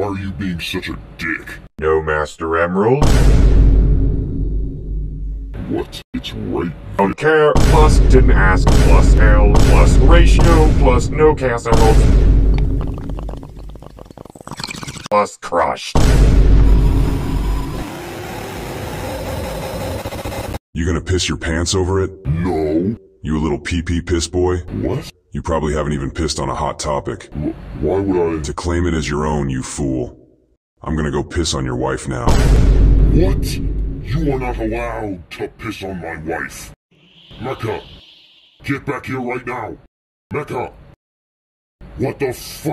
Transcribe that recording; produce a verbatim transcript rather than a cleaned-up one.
are you being such a dick? No, Master Emerald. What? It's right. Don't care, plus didn't ask, plus L, plus ratio, plus no cast emeralds, plus crushed. You gonna piss your pants over it? No. You a little pee-pee piss boy? What? You probably haven't even pissed on a hot topic. W why would I? To claim it as your own, you fool. I'm gonna go piss on your wife now. What? You are not allowed to piss on my wife. Mecha, get back here right now. Mecha, what the fuck?